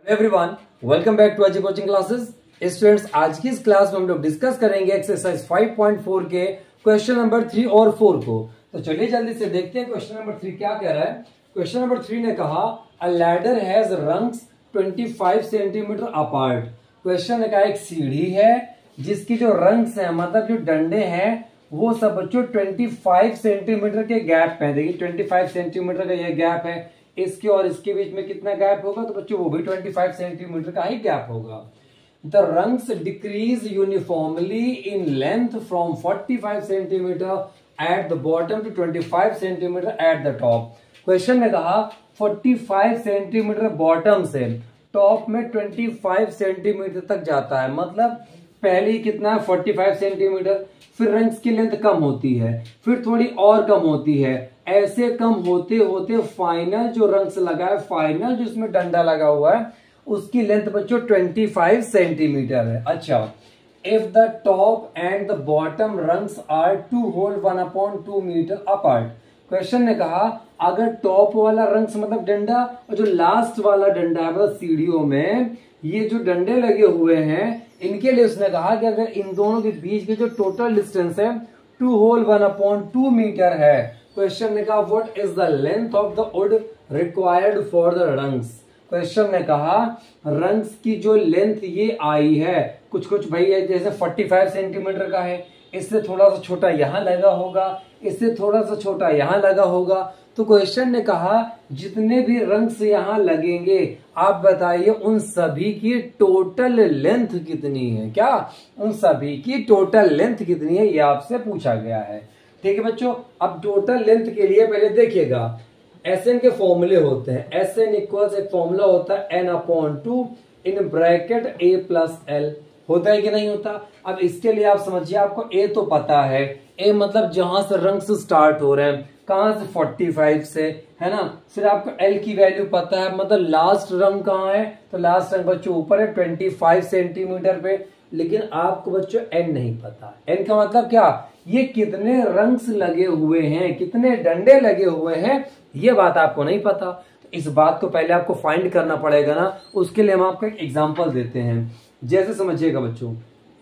Everyone, welcome back to Ajay coaching classes. Students, आज की इस क्लास में हम लोग डिस्कस करेंगे एक्सरसाइज 5.4 के क्वेश्चन नंबर 3 और 4 को। तो चलिए जल्दी से देखते हैं क्वेश्चन नंबर 3 क्या कह रहा है। क्वेश्चन नंबर 3 ने कहा a ladder has rungs 25 centimetre apart. Question ने कहा एक सीढ़ी है जिसकी जो रंग्स है मतलब जो डंडे हैं वो सब बच्चों 25 सेंटीमीटर के गैप पे। देखिए 25 सेंटीमीटर का ये गैप है, इसके और इसके बीच में कितना गैप होगा तो बच्चों वो भी 25 सेंटीमीटर का ही गैप होगा। The rungs decrease uniformly in length from 45 centimetre at the bottom to 25 centimetre at the top. Question ने कहा 45 सेंटीमीटर बॉटम से टॉप में 25 सेंटीमीटर तक जाता है, मतलब पहले ही कितना है 45 सेंटीमीटर, फिर रंग्स की लेंथ कम होती है, फिर थोड़ी और कम होती है, ऐसे कम होते होते फाइनल जो रंग्स लगा है, फाइनल जो इसमें डंडा लगा हुआ है उसकी लेंथ बच्चों 25 सेंटीमीटर है। अच्छा, if the top and the bottom rungs are two whole 1/2 metre apart. Question ने कहा अगर टॉप वाला रंग्स मतलब डंडा और जो लास्ट वाला डंडा है मतलब सीढ़ियों में ये जो डंडे लगे हुए हैं इनके लिए उसने कहा कि अगर इन दोनों के बीच की जो टोटल डिस्टेंस है 2 होल 1/2 मीटर है। क्वेश्चन ने कहा what is the length of the wood required for the rungs. Question ने कहा रंग्स की जो लेंथ ये आई है कुछ कुछ भाई है, जैसे 45 सेंटीमीटर का है, इससे थोड़ा सा छोटा यहां लगा होगा, इससे थोड़ा सा छोटा यहां लगा होगा। तो क्वेश्चन ने कहा जितने भी रंग्स यहां लगेंगे आप बताइए उन सभी की टोटल लेंथ कितनी है। क्या उन सभी की टोटल लेंथ कितनी है ये आपसे पूछा गया है। ठीक है बच्चों, अब टोटल लेंथ के लिए पहले देखिएगा एसएन के फॉर्मूले होते हैं। एसएन इक्वल्स एक फॉर्मूला होता है n/2 in bracket a plus L. होता है कि नहीं होता। अब इसके लिए आप समझिए, आपको ए तो पता है, ए मतलब जहां से रंग से स्टार्ट हो रहे हैं, कहां से 45 से, है ना। फिर आपको एल की वैल्यू पता है, मतलब लास्ट रंग कहां है तो लास्ट रंग बच्चों ऊपर है 25 सेंटीमीटर पे। लेकिन आपको बच्चों एन नहीं पता। एन का मतलब क्या, ये कितने रंग्स लगे हुए हैं, कितने डंडे लगे हुए हैं, ये बात आपको नहीं पता। तो इस बात को पहले आपको फाइंड करना पड़ेगा ना। उसके लिए हम आपको एक एग्जांपल देते हैं, जैसे समझिएगा बच्चों।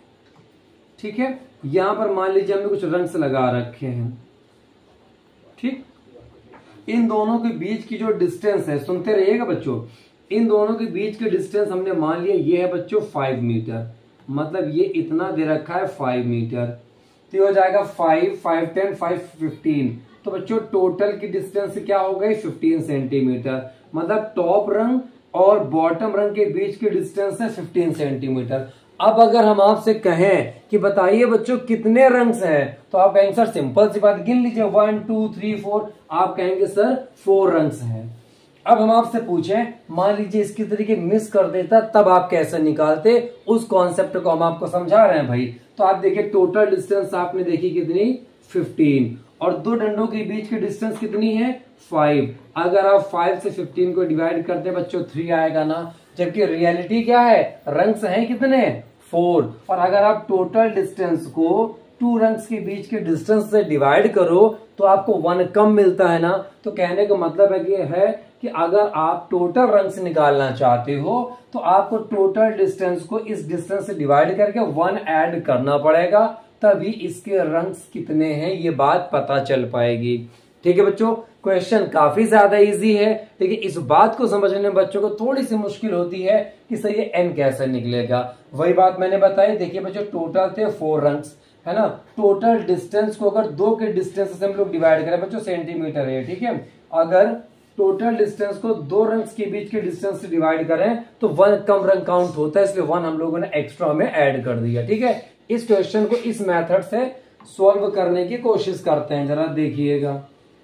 ठीक है, यहां पर मान लीजिए हमने कुछ रंग्स लगा रखे हैं। ठीक, इन दोनों के बीच की जो डिस्टेंस है, सुनते रहिएगा बच्चों, इन दोनों के बीच की डिस्टेंस हमने मान लिया ये है बच्चों 5 मीटर, मतलब ये इतना दे रखा है 5 मीटर। तो ये हो जाएगा 5, 5, 10, 5, 15। तो बच्चों टोटल की डिस्टेंस क्या हो गई 15 सेंटीमीटर, मतलब टॉप रंग और बॉटम रंग के बीच की डिस्टेंस है 15 सेंटीमीटर। अब अगर हम आपसे कहें कि बताइए बच्चों कितने रंग्स हैं, तो आप कहेंगे सर सिंपल सी बात गिन लीजिए 1, 2, 3, 4। आप कहेंगे सर 4 रंग्स हैं। अब हम आपसे पूछें, मान लीजिए इसकी तरीके मिस कर देता, तब आप कैसे निकालते, उस कॉन्सेप्ट को हम आपको समझा रहे हैं भाई। तो आप देखिए टोटल डिस्टेंस आपने देखी कितनी 15 और दो डंडों के बीच की डिस्टेंस कितनी है 5। अगर आप 5 से 15 को डिवाइड करते बच्चों 3 आएगा ना, जबकि रियलिटी क्या है, रंग्स हैं कितने 4। और अगर आप टोटल डिस्टेंस को 2 रंग्स के बीच के डिस्टेंस से डिवाइड करो तो आपको 1 कम मिलता है ना। तो कहने का मतलब है कि अगर आप टोटल रंग्स निकालना चाहते हो तो आपको टोटल डिस्टेंस को इस डिस्टेंस से डिवाइड करके 1 ऐड करना पड़ेगा, तभी इसके रंग्स कितने हैं ये बात पता चल पाएगी। ठीक है बच्चों, क्वेश्चन काफी ज्यादा इजी है, लेकिन इस बात को समझने में बच्चों को थोड़ी सी मुश्किल होती है कि सर ये एन कैसे निकलेगा। वही बात मैंने बताई, देखिए बच्चों टोटल थे 4 रंग्स, है ना। टोटल डिस्टेंस को अगर 2 के डिस्टेंस से हम लोग डिवाइड करें बच्चों सेंटीमीटर है, ठीक है। अगर टोटल डिस्टेंस को 2 रंग्स के बीच के डिस्टेंस से डिवाइड करें तो 1 कम रंग काउंट होता है, इसलिए 1 हम लोगों ने एक्स्ट्रा में ऐड कर दिया। ठीक है, इस क्वेश्चन को इस मेथड से सॉल्व करने की कोशिश करते हैं, जरा देखिएगा।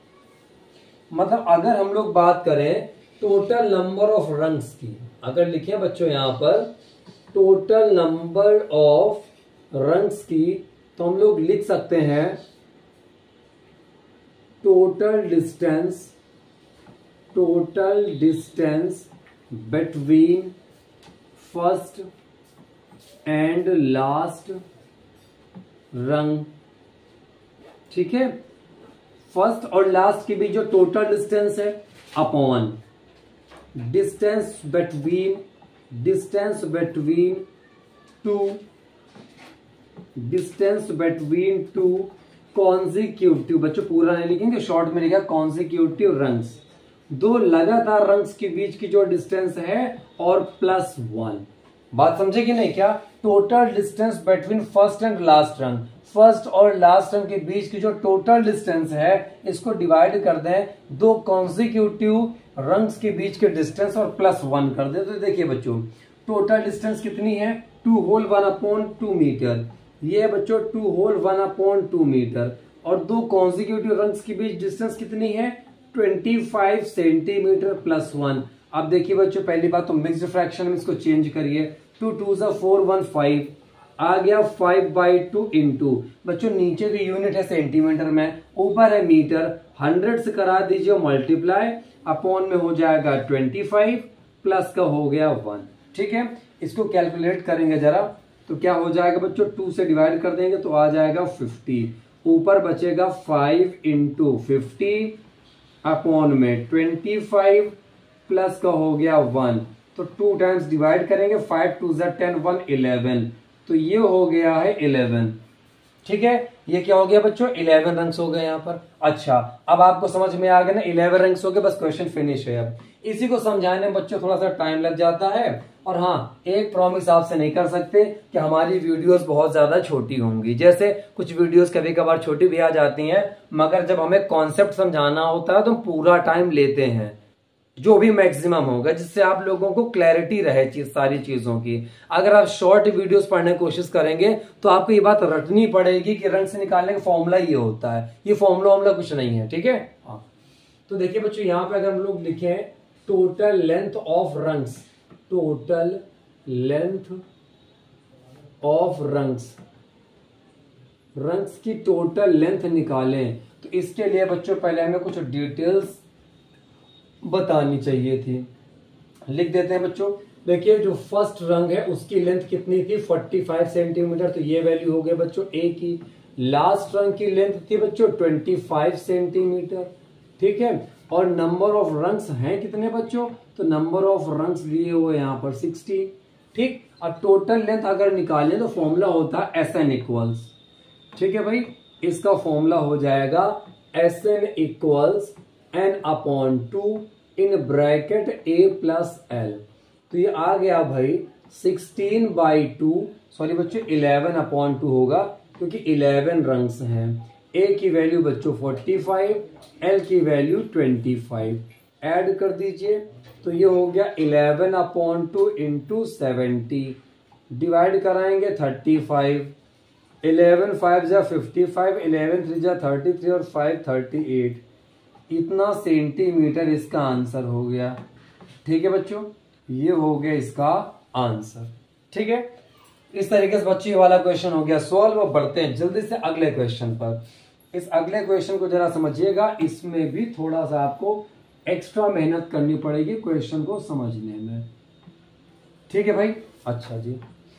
मतलब अगर हम लोग बात करें टोटल नंबर ऑफ रंग्स की, अगर लिखे बच्चों यहां पर टोटल नंबर ऑफ रंग्स की, तो हम लोग लिख सकते हैं total distance between first and last rung. ठीक है, फर्स्ट और लास्ट के बीच जो टोटल डिस्टेंस है upon distance between distance between two consecutive, बच्चों पूरा नहीं लिखेंगे, शॉर्ट में लिखा कॉन्जिक्यूटिव रंग्स, दो लगातार रंग्स के बीच की जो डिस्टेंस है और +1। बात समझे कि नहीं? क्या total distance between first and last rung, first और लास्ट रंग के बीच की जो टोटल डिस्टेंस है इसको डिवाइड कर दें दो कॉन्जिक्यूटिव रंग्स के बीच के डिस्टेंस और +1 कर दें। तो देखिए बच्चों टोटल डिस्टेंस कितनी है 2 होल 1/2 मीटर, ये है बच्चों 2 होल 1/2 मीटर, और दो कॉन्जिक्यूटिव रंग्स के बीच डिस्टेंस कितनी है 25 सेंटीमीटर +1। अब देखिए बच्चों पहली बात तो मिक्स्ड फ्रैक्शन में इसको चेंज करिए, 2 2 4 1 5 आ गया 5/2 इंटू, बच्चों नीचे की यूनिट है सेंटीमीटर में, ऊपर है मीटर, 100 से करा दीजिए मल्टीप्लाई, अपॉन में हो जाएगा 25 प्लस का हो गया 1। ठीक है, इसको कैलकुलेट करेंगे जरा, तो क्या हो जाएगा बच्चों 2 से डिवाइड कर देंगे तो आ जाएगा 50, ऊपर बचेगा 5 इंटू 50 अपॉन में 25 प्लस का हो गया 1, तो 2 टाइम्स डिवाइड करेंगे, 5 2 10 1 11, तो ये हो गया है 11। ठीक है, ये क्या हो गया बच्चों 11 रंग्स हो गए यहाँ पर। अच्छा अब आपको समझ में आ गया ना 11 रंग्स हो गए, बस क्वेश्चन फिनिश है। अब इसी को समझाने में बच्चों थोड़ा सा टाइम लग जाता है, और हाँ एक प्रॉमिस आपसे नहीं कर सकते कि हमारी वीडियोस बहुत ज्यादा छोटी होंगी, जैसे कुछ वीडियोस कभी कभार छोटी भी आ जाती हैं, मगर जब हमें कॉन्सेप्ट समझाना होता है तो पूरा टाइम लेते हैं, जो भी मैक्सिमम होगा, जिससे आप लोगों को क्लैरिटी रहे सारी चीजों की। अगर आप शॉर्ट वीडियोस पढ़ने की कोशिश करेंगे तो आपको ये बात रटनी पड़ेगी कि रंग से निकालने का फॉर्मूला ये होता है, ये फॉर्मूला कुछ नहीं है। ठीक है, हाँ तो देखिए बच्चों यहाँ पे अगर हम लोग लिखें total length of rungs, total length of rungs, rungs की टोटल लेंथ निकालें, तो इसके लिए बच्चों पहले हमें कुछ डिटेल्स बतानी चाहिए थी। लिख देते हैं बच्चों, देखिए जो फर्स्ट रंग है उसकी लेंथ कितनी थी 45 सेंटीमीटर, तो ये वैल्यू हो गई बच्चों ए की। लास्ट रंग की लेंथ थी बच्चों 25 सेंटीमीटर। ठीक है, और नंबर ऑफ रंग्स हैं कितने बच्चों, तो नंबर ऑफ रंग्स दिए हुए यहाँ पर 60। ठीक, और टोटल लेंथ अगर निकालें तो फॉर्मूला होता है SN इक्वल्स। ठीक है भाई, इसका फॉर्मूला हो जाएगा SN equals N/2 in bracket A + L, तो ये आ गया भाई 16/2, सॉरी बच्चों 11/2 होगा, क्योंकि 11 रंग्स हैं। A की वैल्यू बच्चों 45, L की वैल्यू 25, ऐड कर दीजिए तो ये हो गया 11/2 इंटू 70, डिवाइड कराएंगे 35, 11 5 जा 55, 11 3 जा 33 और 5 38, इतना सेंटीमीटर इसका आंसर हो गया। ठीक है बच्चों, ये हो गया इसका आंसर। ठीक है, इस तरीके से बच्चों ये वाला क्वेश्चन हो गया सॉल्व। अब बढ़ते हैं जल्दी से अगले क्वेश्चन पर। इस अगले क्वेश्चन को जरा समझिएगा, इसमें भी थोड़ा सा आपको एक्स्ट्रा मेहनत करनी पड़ेगी क्वेश्चन को समझने में। ठीक है भाई, अच्छा जी,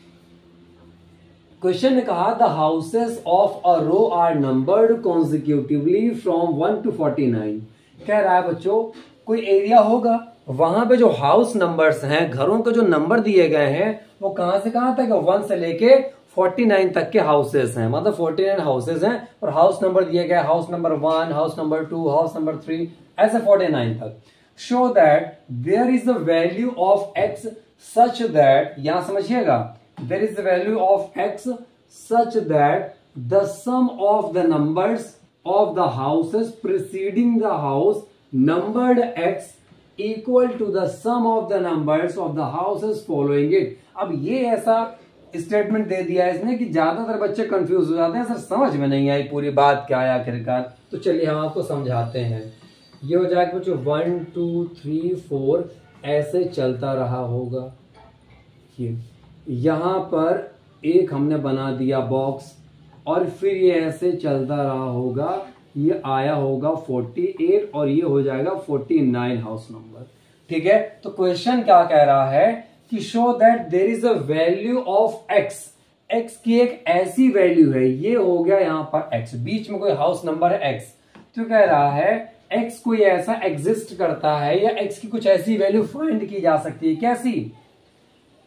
क्वेश्चन ने कहा the houses of a row are numbered consecutively from 1 to 49। कह रहा है बच्चों कोई एरिया होगा, वहां पे जो हाउस नंबर्स हैं, घरों के जो नंबर दिए गए हैं वो कहां से कहां तक, 1 से लेके 49 तक के हाउसेस हैं, मतलब 49 हाउसेस हैं, और हाउस नंबर दिए गए house number 1, house number 2, house number 3, ऐसे 49 तक। Show that there is the value of x such that, यहां समझिएगा, there is the value of x such that the sum of the numbers of the houses preceding the house numbered x equal to the sum of the numbers of the houses following it। अब ये ऐसा statement दे दिया है इसने कि ज्यादातर बच्चे confuse हो जाते हैं, सर समझ में नहीं आई पूरी बात क्या है आखिरकार। तो चलिए हम आपको समझाते हैं। ये हो जाएगा बच्चों 1 2 3 4 ऐसे चलता रहा होगा, ये यहां पर एक हमने बना दिया बॉक्स, और फिर ये ऐसे चलता रहा होगा, ये आया होगा 48 और ये हो जाएगा 49 हाउस नंबर। ठीक है, तो क्वेश्चन क्या कह रहा है कि show that there is a value of x, x की एक ऐसी वैल्यू है, ये हो गया यहां पर x, बीच में कोई हाउस नंबर है x, तो कह रहा है x कोई ऐसा एग्जिस्ट करता है या x की कुछ ऐसी वैल्यू फाइंड की जा सकती है। कैसी,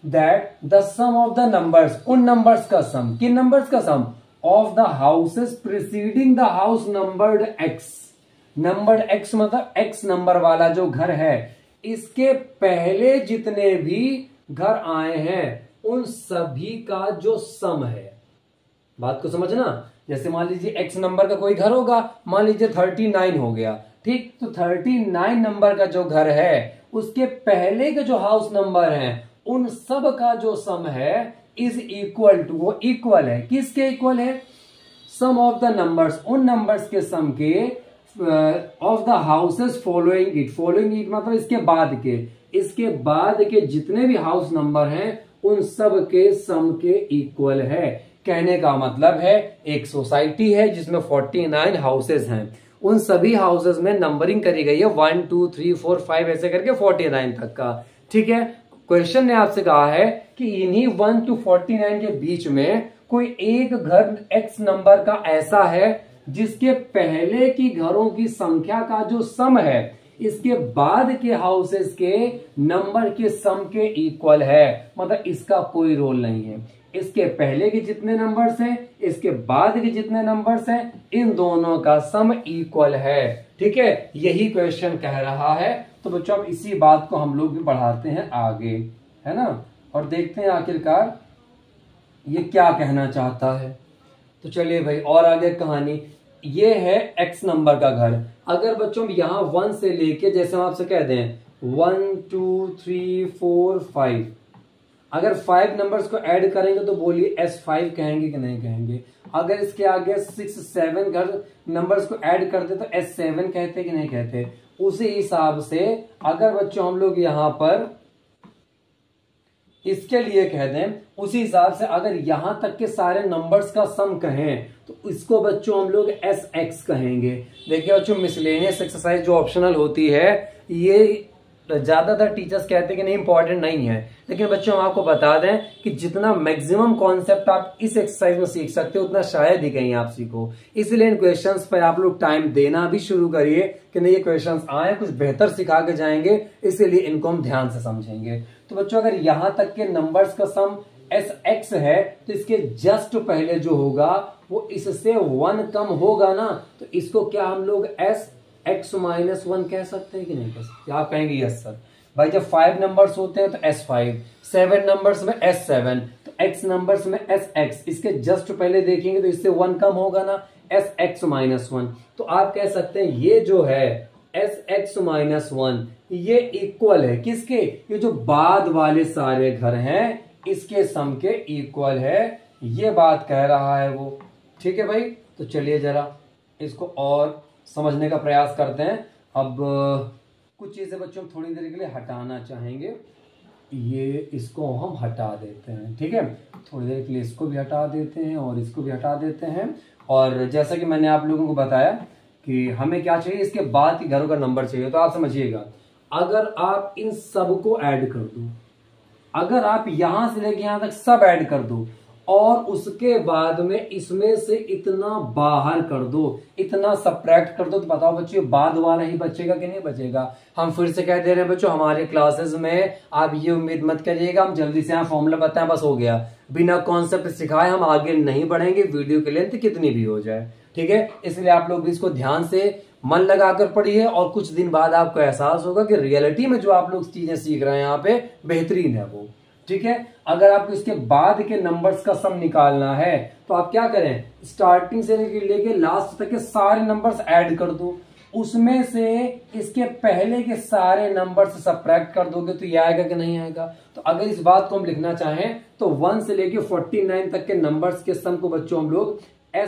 that the sum of the numbers, उन नंबर्स का सम, किन नंबर्स का sum, of the houses preceding the house numbered X, numbered X मतलब एक्स नंबर वाला जो घर है, इसके पहले जितने भी घर आए हैं उन सभी का जो सम है। बात को समझना, जैसे मान लीजिए एक्स नंबर का कोई घर होगा, मान लीजिए 39 हो गया, ठीक, तो 39 नंबर का जो घर है उसके पहले के जो हाउस नंबर हैं उन सब का जो सम है इज इक्वल टू, वो इक्वल है, किसके इक्वल है, सम ऑफ द नंबर्स, उन नंबर्स के सम के, of the houses following it, following it मतलब इसके बाद के, इसके बाद के जितने भी हाउस नंबर हैं उन सब के सम के इक्वल है। कहने का मतलब है एक सोसाइटी है जिसमें 49 हाउसेस हैं, उन सभी हाउसेस में नंबरिंग करी गई है 1 2 3 4 5 ऐसे करके 49 तक का, ठीक है। क्वेश्चन ने आपसे कहा है कि इन्हीं 1 to 49 के बीच में कोई एक घर एक्स नंबर का ऐसा है जिसके पहले की घरों की संख्या का जो सम है इसके बाद के हाउसेस के नंबर के सम के इक्वल है, मतलब इसका कोई रोल नहीं है, इसके पहले के जितने नंबर्स हैं इसके बाद के जितने नंबर्स हैं इन दोनों का सम इक्वल है, ठीक है, यही क्वेश्चन कह रहा है। तो बच्चों अब इसी बात को हम लोग भी बढ़ाते हैं आगे, है ना, और देखते हैं आखिरकार ये क्या कहना चाहता है। तो चलिए भाई और आगे कहानी, ये है एक्स नंबर का घर। अगर बच्चों यहां 1 से लेके, जैसे हम आपसे कह दें 1 2 3 4 5, अगर 5 नंबर्स को ऐड करेंगे तो बोलिए S5 कहेंगे कि नहीं कहेंगे। अगर इसके आगे 6 7 घर नंबर्स को ऐड करते तो S7 कहते कि नहीं कहते। उसी हिसाब से अगर बच्चों हम लोग यहां पर इसके लिए कह दें, उसी हिसाब से अगर यहां तक के सारे नंबर्स का सम कहें तो इसको बच्चों हम लोग SX कहेंगे। देखिए बच्चों मिसलेनियस एक्सरसाइज जो ऑप्शनल होती है ये ज्यादातर टीचर्स कहते हैं कि नहीं इंपॉर्टेंट नहीं है, लेकिन बच्चों हम आपको बता दें कि जितना मैक्सिमम कॉन्सेप्ट आप इस एक्सरसाइज में सीख सकते हो उतना शायद ही कहीं आप सीखो। इसलिए इन क्वेश्चंस पर आप लोग टाइम देना भी शुरू करिए कि नहीं ये क्वेश्चंस आए कुछ बेहतर सिखा के जाएंगे, इसीलिए इनको हम ध्यान से समझेंगे। तो बच्चों अगर यहां तक के नंबर्स का सम SX है तो इसके जस्ट पहले जो होगा वो इससे 1 कम होगा ना, तो इसको क्या हम लोग SX-1 कह सकते हैं कि नहीं कह सकते। आप कहेंगे यस सर। भाई जब 5 नंबर्स होते हैं तो S5, 7 नंबर्स में S7, तो X नंबर्स में SX, इसके जस्ट पहले देखेंगे तो इससे 1 कम होगा ना, SX-1। तो आप कह सकते हैं ये जो है SX-1 ये इक्वल है किसके, ये जो बाद वाले सारे घर हैं इसके सम के इक्वल है, ये बात कह रहा है वो, ठीक है भाई। तो चलिए जरा इसको और समझने का प्रयास करते हैं। अब कुछ चीजें बच्चों थोड़ी देर के लिए हटाना चाहेंगे, ये इसको हम हटा देते हैं, ठीक है, थोड़ी देर के लिए इसको भी हटा देते हैं और इसको भी हटा देते हैं। और जैसा कि मैंने आप लोगों को बताया कि हमें क्या चाहिए, इसके बाद के घरों का नंबर चाहिए। तो आप समझिएगा अगर आप इन सब को ऐड कर दो, अगर आप यहां से लेके यहां तक सब ऐड कर दो और उसके बाद में इसमें से इतना बाहर कर दो, इतना सब्ट्रैक्ट कर दो, तो बताओ बच्चों बाद वाला ही बचेगा कि नहीं बचेगा। हम फिर से कह दे रहे हैं बच्चों हमारे क्लासेस में आप ये उम्मीद मत करिएगा हम जल्दी से यहाँ फॉर्मूला बताएं बस हो गया, बिना कॉन्सेप्ट सिखाए हम आगे नहीं बढ़ेंगे, वीडियो की लेंथ कितनी भी हो जाए, ठीक है। इसलिए आप लोग भी इसको ध्यान से मन लगाकर पढ़िए और कुछ दिन बाद आपको एहसास होगा कि रियलिटी में जो आप लोग चीजें सीख रहे हैं यहाँ पे बेहतरीन है वो, ठीक है। अगर आपको इसके बाद के नंबर्स का सम निकालना है तो आप क्या करें, स्टार्टिंग से लेके लास्ट तक के सारे नंबर्स ऐड कर दो, उसमें से इसके पहले के सारे नंबर से सब्ट्रैक्ट कर दोगे तो ये आएगा कि नहीं आएगा। तो अगर इस बात को हम लिखना चाहें तो 1 से लेके 49 तक के नंबर्स के सम को बच्चों हम लोग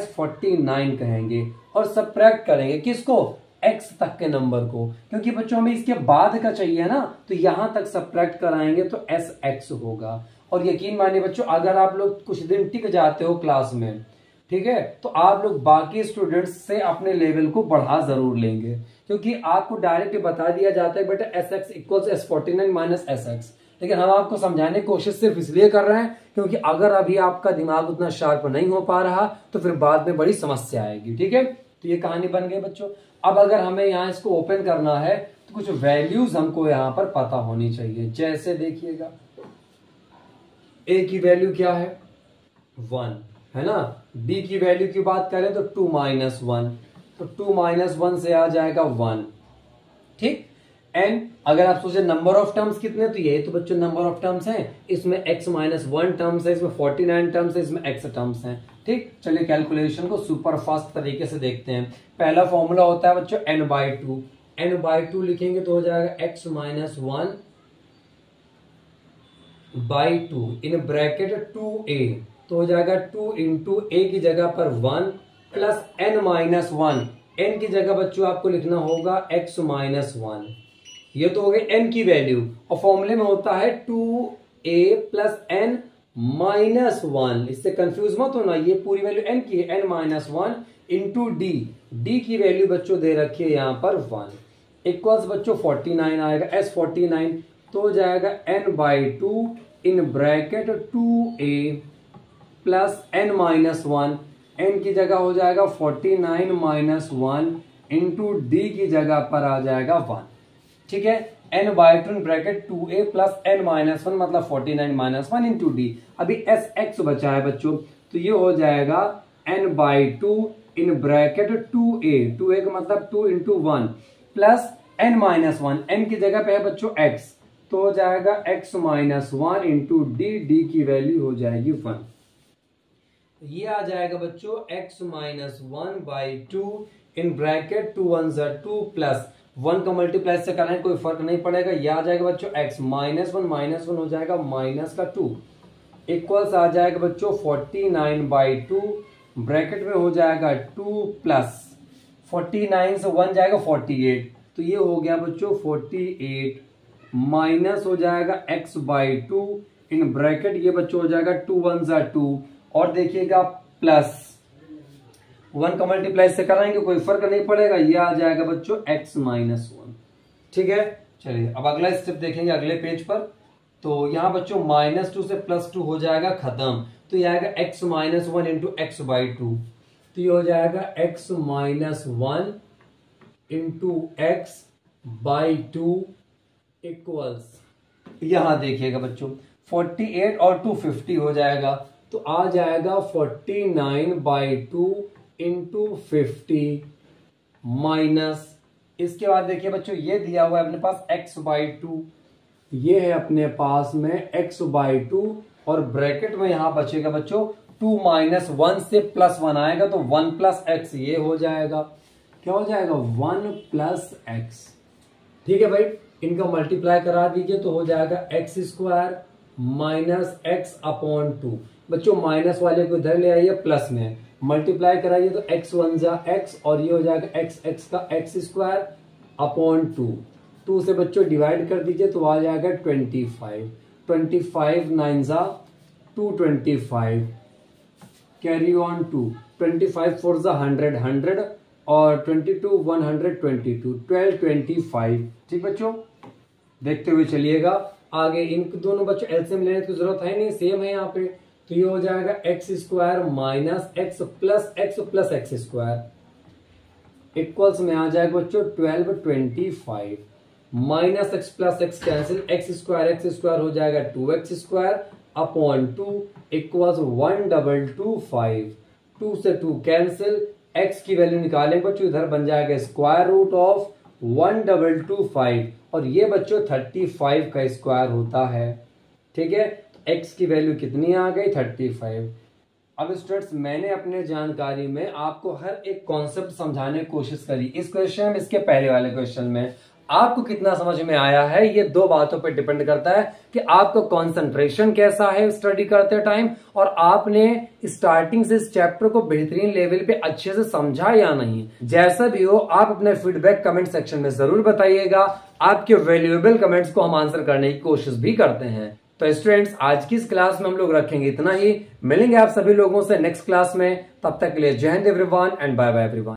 S49 कहेंगे और सब्ट्रैक्ट करेंगे किसको, X तक के नंबर को, क्योंकि बच्चों हमें इसके बाद का चाहिए ना, तो यहां तक सब्ट्रैक्ट कराएंगे तो SX होगा। और यकीन मानिए बच्चों अगर आप लोग कुछ दिन टिक जाते हो क्लास में, ठीक है, तो आप लोग बाकी स्टूडेंट्स से अपने लेवल को बढ़ा जरूर लेंगे, क्योंकि आपको डायरेक्ट बता दिया जाता है बेटा SX = S49 - SX, लेकिन हम आपको समझाने की कोशिश सिर्फ इसलिए कर रहे हैं क्योंकि अगर अभी आपका दिमाग उतना शार्प नहीं हो पा रहा तो फिर बाद में बड़ी समस्या आएगी, ठीक है। तो ये कहानी बन गई बच्चों। अब अगर हमें यहाँ इसको ओपन करना है तो कुछ वैल्यूज हमको यहाँ पर पता होनी चाहिए, जैसे देखिएगा a की वैल्यू क्या है 1 है ना, b की वैल्यू की बात करें तो 2 माइनस 1, तो 2 माइनस 1 से आ जाएगा 1। ठीक, एंड अगर आप सोचे नंबर ऑफ टर्म्स कितने, तो ये तो बच्चों नंबर ऑफ टर्म्स हैं, इसमें x माइनस 1 टर्म्स है, इसमें 49 टर्म्स है, इसमें x टर्म्स हैं। ठीक, चलिए कैलकुलेशन को सुपर फास्ट तरीके से देखते हैं। पहला फॉर्मूला होता है बच्चों n/2, n/2 लिखेंगे तो हो जाएगा x minus 1/2 in bracket 2a, तो हो जाएगा 2 इंटू a की जगह पर 1 प्लस n माइनस 1, n की जगह बच्चों आपको लिखना होगा x माइनस 1। ये तो हो गई n की वैल्यू, और फॉर्मूले में होता है 2a प्लस n माइनस 1, इससे कंफ्यूज मत होना, ये पूरी वैल्यू n की है, n minus 1 into D, D की वैल्यू बच्चों दे रखी है यहाँ पर 1 इक्वल्स बच्चों 49 आएगा, s 49, तो हो जाएगा n/2 in bracket 2a plus n minus 1, n की जगह हो जाएगा 49 माइनस 1 इंटू डी की जगह पर आ जाएगा 1। ठीक है, n/2 in bracket 2a plus n minus 1 मतलब 49 माइनस 1 इंटू डी। अभी sx बचा है बच्चों, तो ये हो जाएगा n/2 इन ब्रैकेट 2a का मतलब 2 into 1 plus n minus 1, n की जगह पे है बच्चों x, तो हो जाएगा x minus 1 into D, D की वैल्यू हो जाएगी 1। ये आ जाएगा बच्चों x minus 1/2 in bracket 2 1 2 plus 1 का मल्टीप्लाई से करना है, कोई फर्क नहीं पड़ेगा, यह आ जाएगा बच्चों x माइनस 1 हो जाएगा माइनस का 2 इक्वल्स आ जाएगा बच्चों 49/2 ब्रैकेट में हो जाएगा 2 प्लस 49 से 1 जाएगा 48, तो ये हो गया बच्चों 48 माइनस हो जाएगा x/2 इन ब्रैकेट, ये बच्चों हो जाएगा 2 1 2 और देखिएगा प्लस 1 का मल्टीप्लाई से कराएंगे कोई फर्क नहीं पड़ेगा, ये आ जाएगा बच्चों x माइनस 1। ठीक है, चलिए अब अगला स्टेप देखेंगे अगले पेज पर। तो यहाँ बच्चों -2 से +2 हो जाएगा खत्म, तो ये आएगा x माइनस 1 इंटू x/2, तो ये हो जाएगा x minus 1 into x/2 equals, यहां देखिएगा बच्चों 48 और 2 50 हो जाएगा, तो आ जाएगा 49/2 इंटू 50 माइनस, इसके बाद देखिए बच्चों ये दिया हुआ है अपने पास x/2, ये है अपने पास में x/2 और ब्रैकेट में यहां बचेगा बच्चों 2 माइनस 1 से +1 आएगा, तो 1 प्लस x, ये हो जाएगा क्या हो जाएगा 1 प्लस x। ठीक है भाई, इनका मल्टीप्लाई करा दीजिए तो हो जाएगा x² माइनस x/2। बच्चों माइनस वाले को इधर ले आइए, प्लस में मल्टीप्लाई कराइए तो x1 जा x और ये हो जाएगा x का x²/2, 2 से बच्चों डिवाइड कर दीजिए तो आ जाएगा 25, 25 9 जा 225, कैरी ऑन 2, 25 4 जा 100 100 और 22 122 1225। ठीक बच्चों, देखते हुए चलिएगा आगे, इन दोनों बच्चों एलसीएम लेने की जरूरत है नहीं, सेम है यहाँ पे, तो ये हो जाएगा x² minus x plus x² equals में आ जाएगा बच्चों 1225 minus x plus x cancel, x² हो जाएगा 2x²/2 इक्वल्स 1225, 2 से 2 कैंसिल, x की वैल्यू निकालेंगे बच्चों, इधर बन जाएगा √1225 और ये बच्चों 35 का स्क्वायर होता है। ठीक है, तो x की वैल्यू कितनी आ गई 35। अब स्टूडेंट्स मैंने अपने जानकारी में आपको हर एक कॉन्सेप्ट समझाने की कोशिश करी, इस क्वेश्चन में इसके पहले वाले क्वेश्चन में आपको कितना समझ में आया है ये दो बातों पर डिपेंड करता है कि आपका कंसंट्रेशन कैसा है स्टडी करते टाइम, और आपने स्टार्टिंग से इस चैप्टर को बेहतरीन लेवल पे अच्छे से समझा या नहीं। जैसा भी हो आप अपने फीडबैक कमेंट सेक्शन में जरूर बताइएगा, आपके वैल्यूएबल कमेंट्स को हम आंसर करने की कोशिश भी करते हैं। तो स्टूडेंट्स आज की इस क्लास में हम लोग रखेंगे इतना ही, मिलेंगे आप सभी लोगों से नेक्स्ट क्लास में, तब तक के लिए जय हिंद everyone and bye bye everyone.